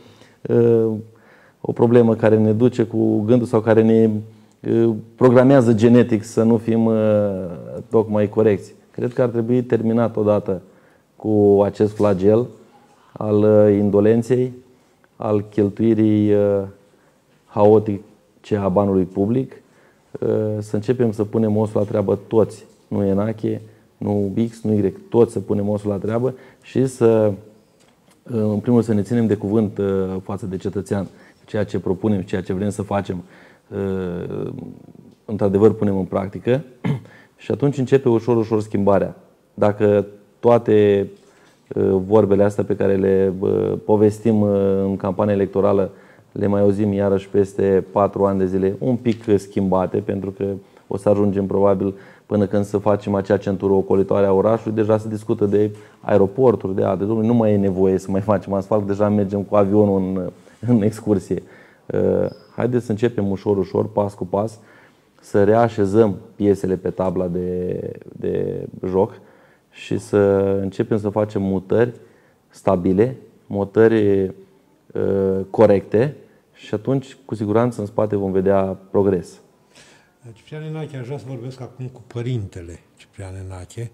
[SPEAKER 3] o problemă care ne duce cu gândul sau care ne programează genetic să nu fim tocmai corecți. Cred că ar trebui terminat odată cu acest flagel al indolenței, al cheltuirii haotice a banului public, să începem să punem osul la treabă toți, nu Enache, nu X, nu Y, toți să punem osul la treabă și să, în primul rând, să ne ținem de cuvânt față de cetățean. Ceea ce propunem, ceea ce vrem să facem, într-adevăr punem în practică și atunci începe ușor schimbarea. Dacă toate vorbele astea pe care le povestim în campania electorală le mai auzim iarăși peste 4 ani de zile, un pic schimbate, pentru că o să ajungem probabil până când să facem acea centură ocolitoare a orașului, deja se discută de aeroporturi, de alte lucruri, nu mai e nevoie să mai facem asfalt, deja mergem cu avionul în excursie. Haideți să începem ușor, pas cu pas, să reașezăm piesele pe tabla de joc și să începem să facem mutări stabile, mutări corecte și atunci, cu siguranță, în spate vom vedea progres.
[SPEAKER 2] Ciprian Enache, aș vrea să vorbesc acum cu părintele Ciprian Enache.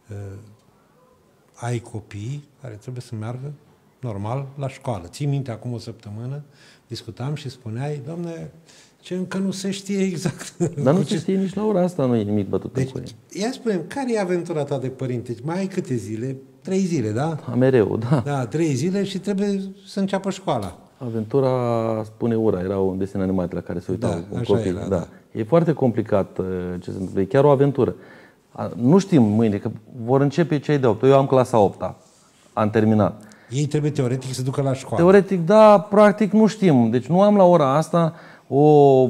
[SPEAKER 2] Ai copii care trebuie să meargă normal la școală. Ții minte, acum o săptămână discutam și spuneai, Doamne, ce încă nu se știe exact.
[SPEAKER 3] Dar nu se știe nici la ora asta, nu e nimic bătut în cuie.
[SPEAKER 2] Ia spune-mi, care e aventura ta de părinte? Mai ai câte zile? 3 zile, da?
[SPEAKER 3] Mereu, da.
[SPEAKER 2] Da, 3 zile și trebuie să înceapă școala.
[SPEAKER 3] Aventura spune ura, era un desen animat la care se uitau un copil.
[SPEAKER 2] Era, da.
[SPEAKER 3] E foarte complicat ce se întâmplă, e chiar o aventură. Nu știm mâine, că vor începe cei de 8. Eu am clasa 8-a, am terminat.
[SPEAKER 2] Ei trebuie teoretic să ducă la școală.
[SPEAKER 3] Teoretic, da, practic nu știm. Deci nu am la ora asta o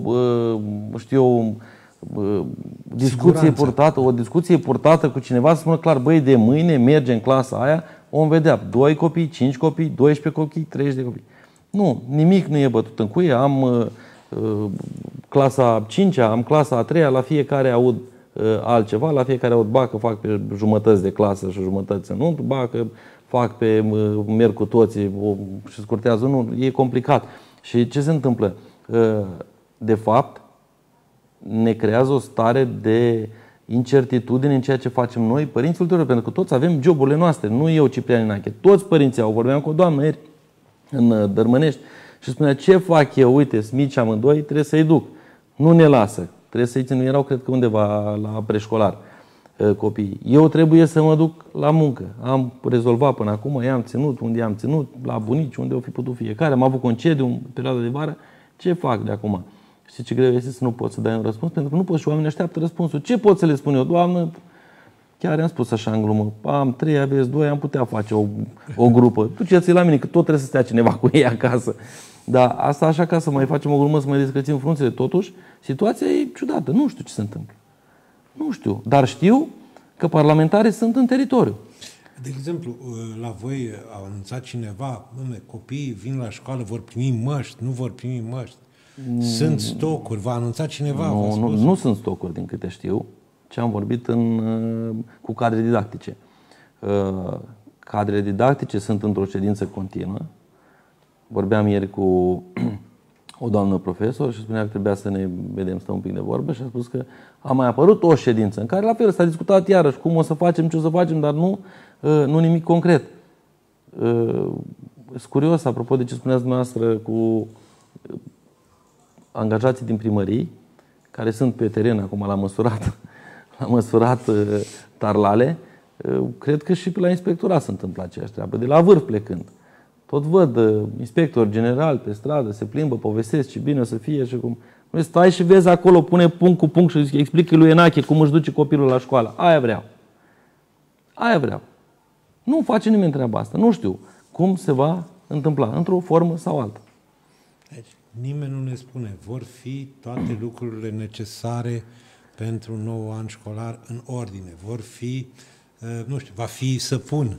[SPEAKER 3] discuție purtată cu cineva să spună clar, băi, de mâine merge în clasa aia, vom vedea 2 copii, 5 copii, 12 copii, 30 de copii. Nu, nimic nu e bătut în cuie. Am clasa 5-a, am clasa 3-a, la fiecare aud altceva, la fiecare aud că fac pe jumătăți de clasă și jumătăți înăuntru, că fac merg cu toții și scurtează unul, e complicat. Și ce se întâmplă? De fapt, ne creează o stare de incertitudine în ceea ce facem noi, părinții ulterior, pentru că toți avem joburile noastre, nu eu, Ciprian Enache. Toți părinții au. Vorbeam cu o doamnă ieri în Dărmănești și spunea, ce fac eu? Uite, sunt mici amândoi, trebuie să-i duc. Nu ne lasă. Trebuie să-i țin. Erau, cred că undeva la preșcolar copiii. Eu trebuie să mă duc la muncă. Am rezolvat până acum, i-am ținut unde i-am ținut, la bunici, unde au fi putut fiecare. Am avut concediu în perioada de vară. Ce fac de acum? Știi ce greu este să nu poți să dai un răspuns? Pentru că nu poți și oamenii așteaptă răspunsul. Ce pot să le spun eu? Doamnă, chiar i-am spus așa în glumă, am 3, aveți 2, am putea face o grupă. Duceți-i la mine, că tot trebuie să stea cineva cu ei acasă. Dar asta așa ca să mai facem o glumă, să mai descățim frunțele. Totuși, situația e ciudată. Nu știu ce se întâmplă. Nu știu. Dar știu că parlamentarii sunt în teritoriu.
[SPEAKER 2] De exemplu, la voi a anunțat cineva, copiii vin la școală, vor primi măști, nu vor primi măști. Sunt stocuri, v-a anunțat cineva?
[SPEAKER 3] Nu sunt stocuri, din câte știu. Ce am vorbit cu cadre didactice. Cadrele didactice sunt într-o ședință continuă. Vorbeam ieri cu o doamnă profesor și spunea că trebuia să ne vedem, stăm un pic de vorbă și a spus că a mai apărut o ședință în care la fel s-a discutat iarăși cum o să facem, ce o să facem, dar nu nimic concret. Sunt curios, apropo de ce spuneați dumneavoastră cu angajații din primării, care sunt pe teren acum la măsurat tarlale, cred că și la inspectorat se întâmplă aceeași treabă, de la vârf plecând. Tot văd inspector general pe stradă, se plimbă, povestesc ce bine o să fie și cum... Stai și vezi acolo, pune punct cu punct și explică lui Enache cum își duce copilul la școală. Aia vreau. Aia vreau. Nu face nimeni treaba asta. Nu știu cum se va întâmpla, într-o formă sau alta.
[SPEAKER 2] Deci, nimeni nu ne spune. Vor fi toate lucrurile necesare pentru un nou an școlar în ordine. Vor fi, nu știu, va fi săpun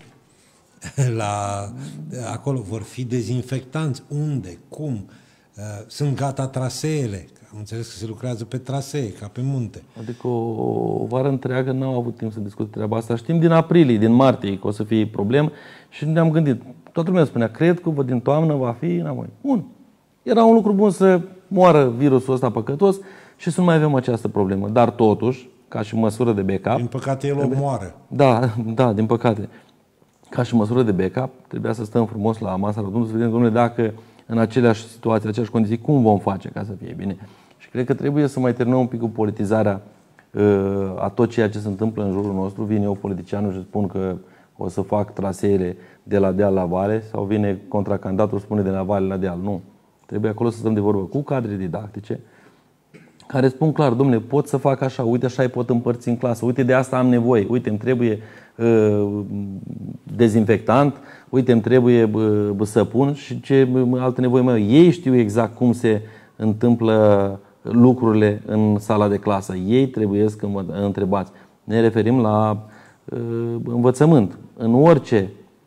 [SPEAKER 2] acolo, vor fi dezinfectanți. Unde? Cum? Sunt gata traseele. Am înțeles că se lucrează pe trasee, ca pe munte.
[SPEAKER 3] Adică o vară întreagă n-au avut timp să discute treaba asta. Știm din aprilie, din martie că o să fie problemă și ne-am gândit. Toată lumea spunea, cred că din toamnă va fi înapoi. Bun. Era un lucru bun să moară virusul ăsta păcătos și să nu mai avem această problemă. Dar totuși, ca și măsură de backup...
[SPEAKER 2] Din păcate el omoară.
[SPEAKER 3] Da, din păcate. Ca și măsură de backup, trebuia să stăm frumos la masa rotundă să vedem, domnule, dacă în aceleași situații, aceleași condiții, cum vom face ca să fie bine. Și cred că trebuie să mai terminăm un pic cu politizarea a tot ceea ce se întâmplă în jurul nostru. Vine eu, politicianul, și spun că o să fac traseele de la deal la vale, sau vine contracandidatul și spune de la vale la deal. Nu. Trebuie acolo să stăm de vorbă cu cadre didactice care spun clar, domnule, pot să fac așa, uite așa îi pot împărți în clasă, uite de asta am nevoie, uite îmi trebuie dezinfectant, uite îmi trebuie săpun și ce alte nevoi mai au. Ei știu exact cum se întâmplă lucrurile în sala de clasă. Ei trebuie să întrebați. Ne referim la învățământ. În orice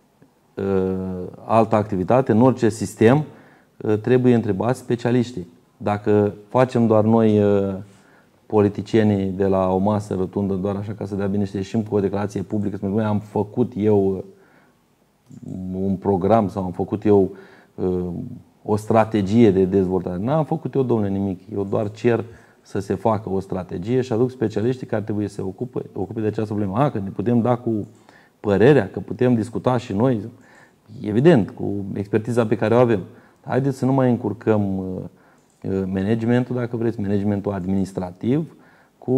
[SPEAKER 3] altă activitate, în orice sistem, trebuie întrebați specialiștii. Dacă facem doar noi politicienii de la o masă rotundă, doar așa ca să dea bine și ieșim cu o declarație publică, să am făcut eu un program sau am făcut eu o strategie de dezvoltare. N-am făcut eu, domnule, nimic. Eu doar cer să se facă o strategie și aduc specialiștii care trebuie să se ocupe de această problemă. Că ne putem da cu părerea, că putem discuta și noi, evident, cu expertiza pe care o avem. Haideți să nu mai încurcăm managementul, dacă vreți, managementul administrativ, cu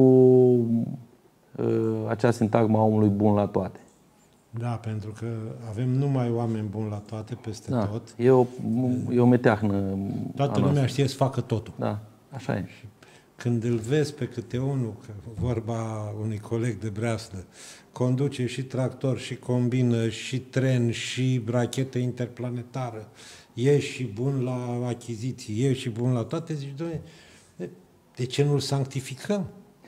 [SPEAKER 3] acea sintagma omului bun la toate.
[SPEAKER 2] Da, pentru că avem numai oameni buni la toate, peste tot.
[SPEAKER 3] E o meteahnă.
[SPEAKER 2] Toată lumea știe să facă totul.
[SPEAKER 3] Da, așa e.
[SPEAKER 2] Și când îl vezi pe câte unul, că vorba unui coleg de breaslă, conduce și tractor, și combină, și tren, și rachetă interplanetară, e și bun la achiziții, e și bun la toate, zici, doamne, de ce nu-l sanctificăm?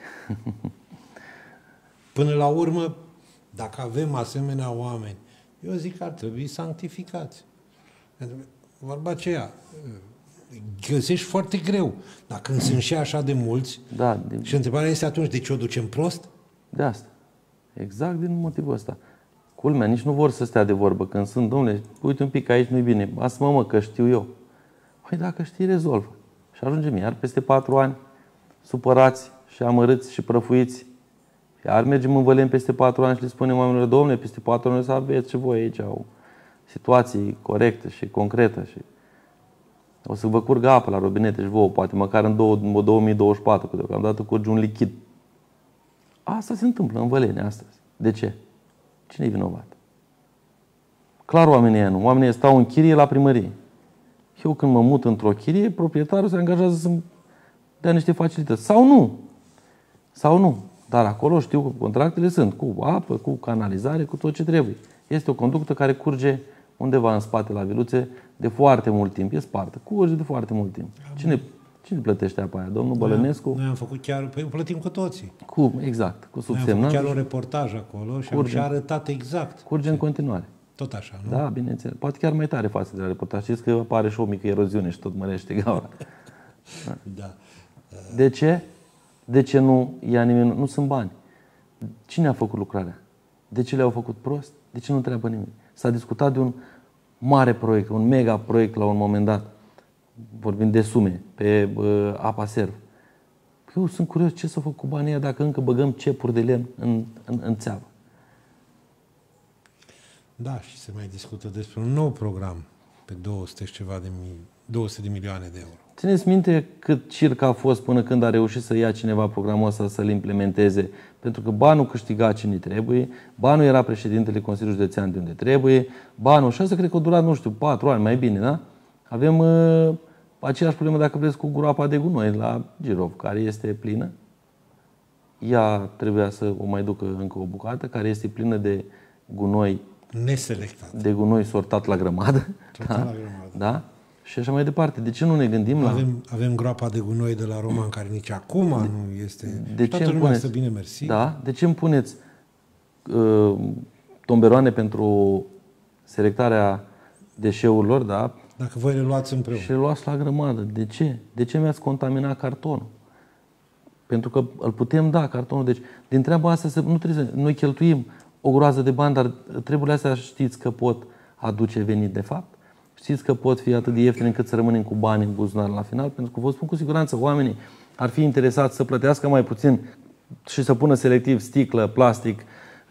[SPEAKER 2] Până la urmă, dacă avem asemenea oameni, eu zic că ar trebui sanctificați. Vorba aceea, găsești foarte greu. Dacă când sunt și așa de mulți, și întrebarea este atunci, de ce o ducem prost?
[SPEAKER 3] De asta. Exact din motivul ăsta. Culmea, nici nu vor să stea de vorbă. Când sunt, domnule, uite un pic, aici nu-i bine. Asmă, că știu eu. Păi dacă știi, rezolvă. Și ajungem iar peste 4 ani, supărați și amărâți și prăfuiți. Iar mergem în Văleni peste 4 ani și le spunem oamenilor, domnule, peste 4 ani să aveți și voi aici o situație corectă și concretă. Și o să vă curgă apă la robinete și vouă, poate măcar în 2024, că deocamdată curge un lichid. Asta se întâmplă în Văleni astăzi. De ce? Cine e vinovat? Clar oamenii ăia nu. Oamenii stau în chirie la primărie. Eu când mă mut într-o chirie, proprietarul se angajează să-mi dea niște facilități. Sau nu. Sau nu. Dar acolo știu că contractele sunt cu apă, cu canalizare, cu tot ce trebuie. Este o conductă care curge undeva în spate la Viluțe de foarte mult timp. E spartă. Curge de foarte mult timp. Cine plătește apa aia? Domnul Bălănescu?
[SPEAKER 2] Noi am făcut chiar, păi plătim cu toții.
[SPEAKER 3] Exact, cu subsemnat.
[SPEAKER 2] Noi am făcut chiar un reportaj acolo și am și arătat exact.
[SPEAKER 3] Curge în continuare.
[SPEAKER 2] Tot așa, nu?
[SPEAKER 3] Da, bineînțeles. Poate chiar mai tare față de la reportaj. Știți că apare și o mică eroziune și tot mărește gaura.
[SPEAKER 2] Da.
[SPEAKER 3] De ce? De ce nu ia nimeni? Nu sunt bani. Cine a făcut lucrarea? De ce le-au făcut prost? De ce nu întreabă nimeni? S-a discutat de un mare proiect, un mega proiect la un moment dat. Vorbim de sume pe apa serv. Eu sunt curios ce s-a făcut cu banii ăia dacă încă băgăm cepuri de lemn în țeavă.
[SPEAKER 2] Da, și se mai discută despre un nou program pe 200 de milioane de euro.
[SPEAKER 3] Țineți minte cât circ a fost până când a reușit să ia cineva programul ăsta să-l implementeze? Pentru că banul câștiga cine trebuie, banul era președintele Consiliului Județean de unde trebuie, banul, și asta cred că a durat, nu știu, 4 ani, mai bine, da? Avem aceeași problemă, dacă vreți, cu groapa de gunoi la Girov, care este plină. Ea trebuia să o mai ducă încă o bucată, care este plină de gunoi
[SPEAKER 2] neselectat.
[SPEAKER 3] De gunoi sortat la grămadă.
[SPEAKER 2] Da? La grămadă.
[SPEAKER 3] Da? Și așa mai departe. De ce nu ne gândim
[SPEAKER 2] Avem groapa de gunoi de la Roman, care nici acum nu este...
[SPEAKER 3] De
[SPEAKER 2] toată
[SPEAKER 3] ce
[SPEAKER 2] lumea stă bine, mersi.
[SPEAKER 3] Da? De ce îmi puneți tomberoane pentru selectarea deșeurilor, da?
[SPEAKER 2] Dacă voi le luați împreună.
[SPEAKER 3] Și le luați la grămadă. De ce? De ce mi-ați contaminat cartonul? Pentru că îl putem da, cartonul. Deci, din treaba asta, nu trebuie să... Noi cheltuim o groază de bani, dar treburile astea știți că pot aduce venit de fapt? Știți că pot fi atât de ieftine încât să rămânem cu bani în buzunar la final? Pentru că vă spun cu siguranță, oamenii ar fi interesați să plătească mai puțin și să pună selectiv sticlă, plastic,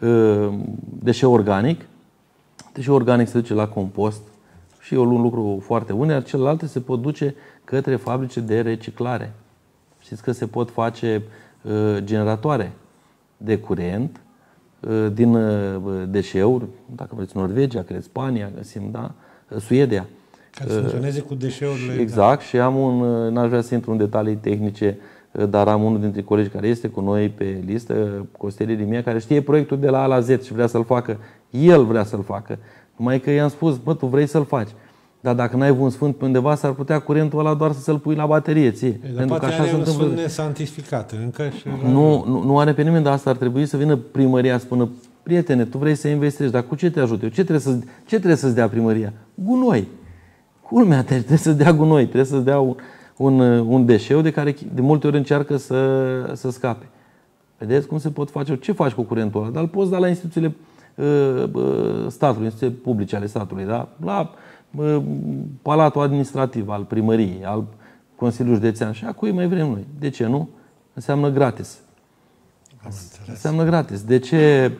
[SPEAKER 3] deșeu organic. Deșeu organic se duce la compost și e un lucru foarte bun, iar celelalte se pot duce către fabrice de reciclare. Știți că se pot face generatoare de curent din deșeuri, dacă vreți Norvegia, cred Spania, găsim, da? Suedia.
[SPEAKER 2] Ca să funcționeze cu deșeurile.
[SPEAKER 3] Exact, și am n-aș vrea să intru în detalii tehnice, dar am unul dintre colegi care este cu noi pe listă, Costel Irimie, care știe proiectul de la A la Z și vrea să-l facă. El vrea să-l facă. Numai că i-am spus, bă, tu vrei să-l faci. Dar dacă n-ai un sfânt pe undeva, s-ar putea curentul ăla doar să-l pui la baterie ție.
[SPEAKER 2] Pentru că așa se întâmplă. Sfânt nesantificat încă și...
[SPEAKER 3] Nu are pe nimeni, dar asta ar trebui să vină primăria să spună, prietene, tu vrei să investești, dar cu ce te ajut eu? Ce trebuie să-ți dea primăria? Gunoi. Culmea, trebuie să-ți dea gunoi, trebuie să-ți dea un deșeu de care de multe ori încearcă să scape. Vedeți cum se pot face? Ce faci cu curentul ăla? Dar îl poți da la instituțiile statului, instituțiile publice ale statului, da? La palatul administrativ al primăriei, al Consiliului Județean și a cui mai vrem noi. De ce nu? Înseamnă gratis. Înseamnă gratis. De ce...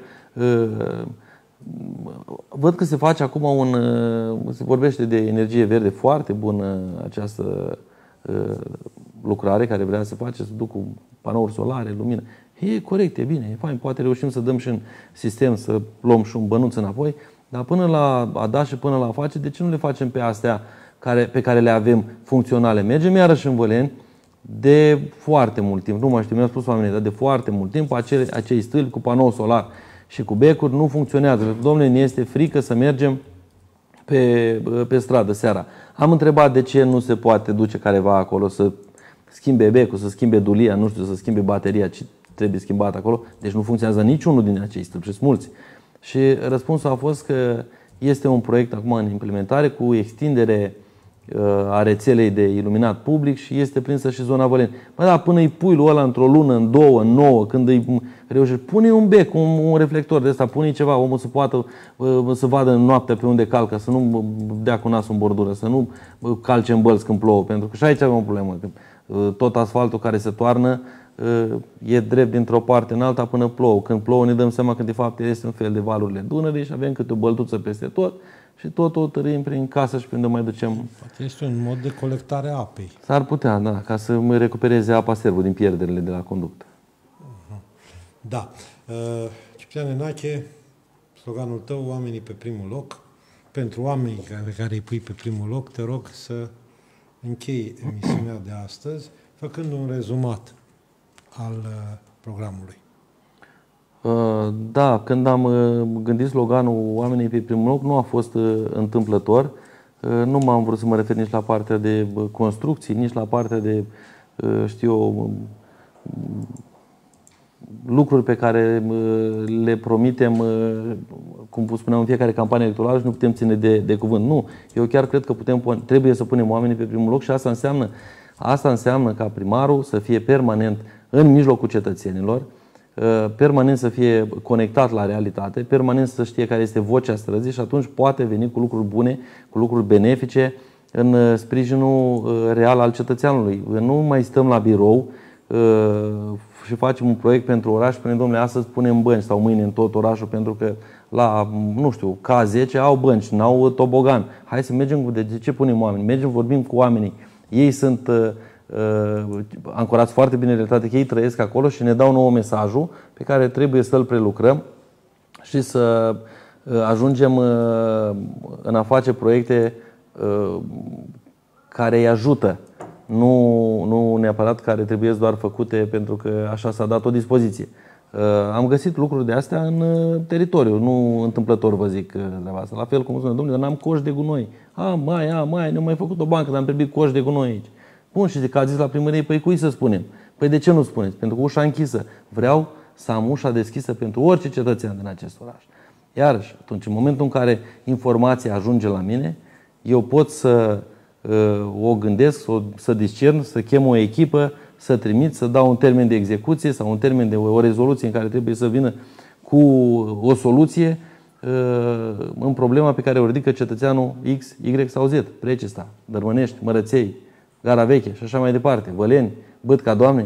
[SPEAKER 3] Văd că se face acum se vorbește de energie verde, foarte bună această lucrare care vrea să face, să duc cu panouri solare, lumină. E corect, e bine, e fain, poate reușim să dăm și în sistem, să luăm și un bănuț înapoi, dar până la a da și până la a face, de ce nu le facem pe astea pe care le avem funcționale? Mergem iarăși în Văleni de foarte mult timp, nu mai știu, mi-au spus oamenii, dar de foarte mult timp, acei stâlpi cu panou solar și cu becuri nu funcționează. Domnule, ne este frică să mergem pe stradă seara. Am întrebat de ce nu se poate duce careva acolo să schimbe becul, să schimbe dulia, nu știu, să schimbe bateria, ce trebuie schimbat acolo. Deci nu funcționează niciunul din acei stâlpi și sunt mulți. Și răspunsul a fost că este un proiect acum în implementare cu extindere a rețelei de iluminat public și este prinsă și zona Văleni. Bă, da, până îi pui lui ăla într-o lună, în două, în 9, când îi reușești, pune un bec, un reflector de ăsta, pune ceva, omul să poată să vadă în noaptea pe unde calcă, să nu dea cu nasul în bordură, să nu calce în bălți când plouă, pentru că și aici avem o problemă. Tot asfaltul care se toarnă e drept dintr-o parte în alta până plouă. Când plouă ne dăm seama că de fapt este un fel de valurile Dunării și avem câte o băltuță peste tot. Și tot o tărim prin casă și prin unde mai ducem.
[SPEAKER 2] Poate este un mod de colectare a apei.
[SPEAKER 3] S-ar putea, da, ca să mă recupereze apa servul din pierderile de la conductă.
[SPEAKER 2] Da. Ciprian Enache, sloganul tău, oamenii pe primul loc. Pentru oamenii pe care îi pui pe primul loc, te rog să închei emisiunea de astăzi, făcând un rezumat al programului.
[SPEAKER 3] Da, când am gândit sloganul oamenii pe primul loc, nu a fost întâmplător. Nu m-am vrut să mă refer nici la partea de construcții, nici la partea de, știu eu, lucruri pe care le promitem, cum spuneam în fiecare campanie electorală și nu putem ține de cuvânt. Nu, eu chiar cred că trebuie să punem oamenii pe primul loc și asta înseamnă ca primarul să fie permanent în mijlocul cetățenilor, permanent să fie conectat la realitate, permanent să știe care este vocea străzii și atunci poate veni cu lucruri bune, cu lucruri benefice în sprijinul real al cetățeanului. Nu mai stăm la birou și facem un proiect pentru oraș, spunem, domnule, astăzi punem bănci sau mâine în tot orașul pentru că la, nu știu, K10 au bănci, n-au tobogan. Hai să mergem, de ce punem oameni? Mergem, vorbim cu oamenii. Ei sunt ancorați foarte bine în realitate, că ei trăiesc acolo și ne dau nouă mesajul pe care trebuie să-l prelucrăm și să ajungem în a face proiecte care îi ajută, nu neapărat care trebuie doar făcute pentru că așa s-a dat o dispoziție. Am găsit lucruri de astea în teritoriu, nu întâmplător vă zic treaba asta. La fel cum spune, domnule, dar n-am coș de gunoi. Ne-am mai făcut o bancă, dar am primit coș de gunoi aici. Bun, și zic că a zis la primărie, păi cui să spunem? Păi de ce nu spuneți? Pentru că ușa închisă. Vreau să am ușa deschisă pentru orice cetățean din acest oraș. Iarăși, atunci, în momentul în care informația ajunge la mine, eu pot să o gândesc, să discern, să chem o echipă, să trimit, să dau un termen de execuție sau un termen de o rezoluție în care trebuie să vină cu o soluție în problema pe care o ridică cetățeanul X, Y sau Z. Precesta, Dărmănești, Mărăței, Gara Veche și așa mai departe, Văleni, Bâtca Doamnei.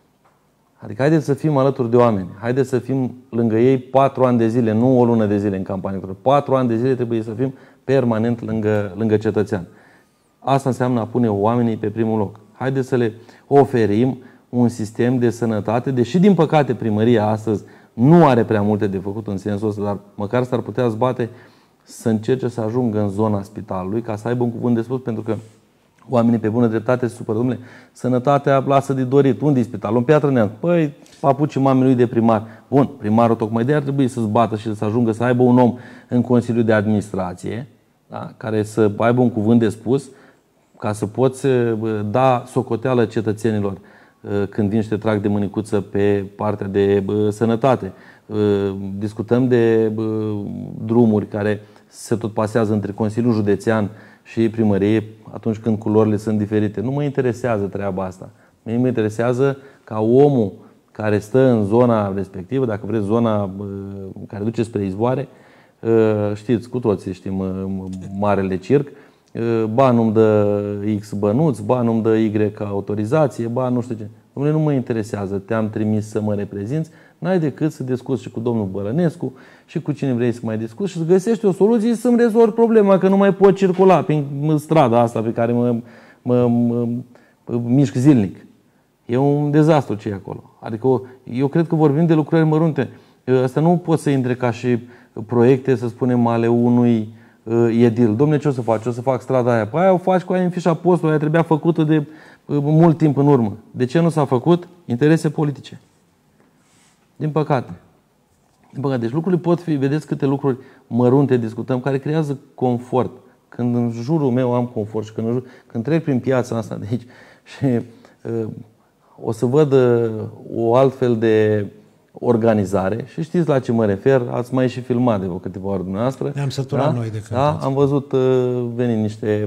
[SPEAKER 3] Adică haideți să fim alături de oameni, haideți să fim lângă ei 4 ani de zile, nu o lună de zile în campanie. 4 ani de zile trebuie să fim permanent lângă cetățean. Asta înseamnă a pune oamenii pe primul loc. Haideți să le oferim un sistem de sănătate, deși din păcate primăria astăzi nu are prea multe de făcut în sensul ăsta, dar măcar s-ar putea zbate să încerce să ajungă în zona spitalului ca să aibă un cuvânt de spus, pentru că oamenii pe bună dreptate se supără. Dom'le, sănătatea lasă de dorit. Unde e spitalul? În Piatră Neamț. Păi, papucii mamei lui de primar. Bun, primarul tocmai de ar trebui să zbată și să ajungă să aibă un om în Consiliul de Administrație, da, care să aibă un cuvânt de spus, ca să poți da socoteală cetățenilor când vin și te trag de mânicuță pe partea de sănătate. Discutăm de drumuri care se tot pasează între Consiliul Județean și primărie atunci când culorile sunt diferite. Nu mă interesează treaba asta. Mie mă interesează ca omul care stă în zona respectivă, dacă vreți zona care duce spre izvoare, știți, cu toții știm marele circ, ba nu-mi dă X bănuți, ba nu-mi dă Y autorizație, ba nu știu ce. Dom'le, nu mă interesează, te-am trimis să mă reprezinți, n-ai decât să discuți și cu domnul Bălănescu și cu cine vrei să mai discuți și să găsești o soluție și să-mi rezolvi problema, că nu mai pot circula prin strada asta pe care mă mișc zilnic. E un dezastru ce e acolo. Adică eu cred că vorbim de lucrări mărunte. Asta nu pot să intre ca și proiecte, să spunem, ale unui edil. Dom'le, ce o să faci? O să fac strada aia. Păi aia o faci cu aia în fișa postului, aia trebuia făcută de mult timp în urmă. De ce nu s-a făcut? Interese politice. Din păcate. Deci lucrurile pot fi, vedeți câte lucruri mărunte discutăm, care creează confort. Când în jurul meu am confort și când trec prin piața asta de aici și o să văd o altfel de organizare și știți la ce mă refer, ați mai și filmat de câteva ori dumneavoastră.
[SPEAKER 2] Ne-am săturat noi de
[SPEAKER 3] cântați. Da? Am văzut venind niște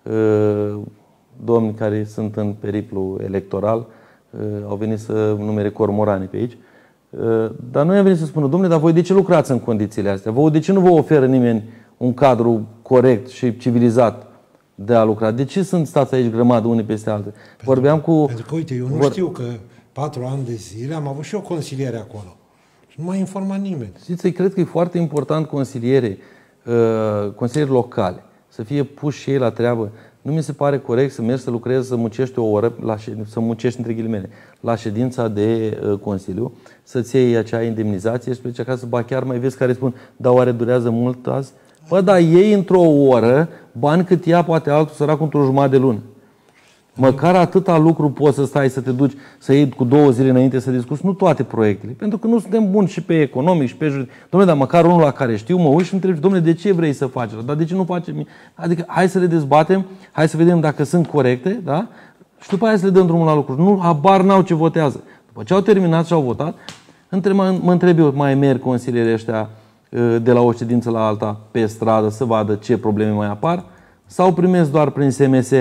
[SPEAKER 3] domni care sunt în periplu electoral, au venit să numere cormorani pe aici. Dar noi am venit să spună, domnule, dar voi de ce lucrați în condițiile astea? Voi de ce nu vă oferă nimeni un cadru corect și civilizat de a lucra? De ce stați aici grămadă unii peste alții?
[SPEAKER 2] Pentru că, uite, eu nu știu că 4 ani de zile am avut și o consiliere acolo. Și nu m-a informat nimeni.
[SPEAKER 3] Știți, cred că e foarte important consilieri locale, să fie puși și ei la treabă. Nu mi se pare corect să mergi să lucrezi, să muncești o oră, să muncești între ghilimele, la ședința de Consiliu, să-ți iei acea indemnizație și pleci acasă, ba chiar mai vezi care spun, dar oare durează mult azi? Bă, dar iei într-o oră bani cât ia poate altul sărac într-o jumătate de lună. Măcar atâta lucru poți să stai, să te duci, să iei cu 2 zile înainte să discuți, nu toate proiectele. Pentru că nu suntem buni și pe economic și pe juridic. Dom'le, dar măcar unul la care știu, mă uit și îmi întreb, dom'le, de ce vrei să faci? Dar de ce nu facem? Adică hai să le dezbatem, hai să vedem dacă sunt corecte, da? Și după aia să le dăm drumul la lucruri. Nu, habar n-au ce votează. După ce au terminat și au votat, mă întreb eu, mai merg consilierii ăștia de la o ședință la alta pe stradă să vadă ce probleme mai apar sau primesc doar prin SMS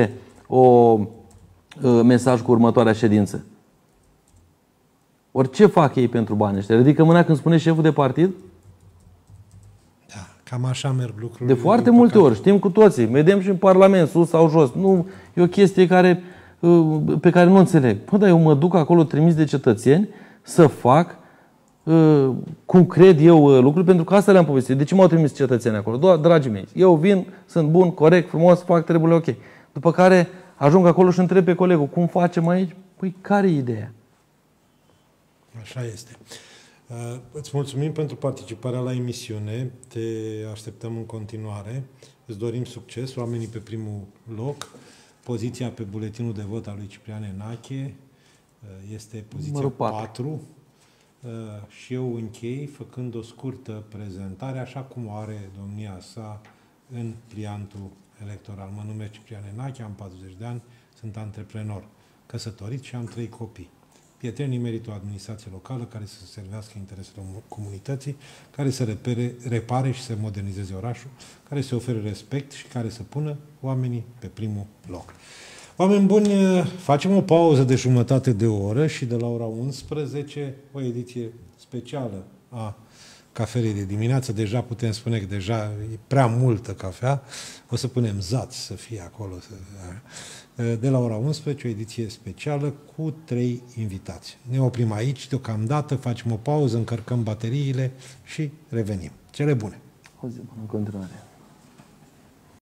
[SPEAKER 3] mesaj cu următoarea ședință. Ori ce fac ei pentru banii ăștia? Ridică mâna când spune șeful de partid?
[SPEAKER 2] Da, cam așa merg lucrurile.
[SPEAKER 3] De foarte multe ori, știm cu toții. Vedem și în Parlament, sus sau jos. Nu, e o chestie pe care nu o înțeleg. Păi, dar eu mă duc acolo trimis de cetățeni să fac cum cred eu lucruri, pentru că asta le-am povestit. De ce m-au trimis cetățenii acolo? Dragii mei, eu vin, sunt bun, corect, frumos, fac treburile ok. După care ajung acolo și întreb pe colegul, cum facem aici? Păi, care e ideea?
[SPEAKER 2] Așa este. Îți mulțumim pentru participarea la emisiune. Te așteptăm în continuare. Îți dorim succes, oamenii pe primul loc. poziția pe buletinul de vot al lui Ciprian Enache este poziția
[SPEAKER 3] Numărul
[SPEAKER 2] 4. Și eu închei făcând o scurtă prezentare, așa cum o are domnia sa în pliantul electoral. Mă numesc Ciprian Enache, am 40 de ani, sunt antreprenor, căsătorit și am 3 copii. Prietenii merită o administrație locală care să servească interesele comunității, care să repare și să modernizeze orașul, care să ofere respect și care să pună oamenii pe primul loc. Oameni buni, facem o pauză de jumătate de oră și de la ora 11 o ediție specială a cafelei de dimineață. Deja putem spune că deja e prea multă cafea. O să punem zați să fie acolo. De la ora 11 o ediție specială cu 3 invitați. Ne oprim aici deocamdată, facem o pauză, încărcăm bateriile și revenim. Cele bune!
[SPEAKER 3] O zi bună în continuare!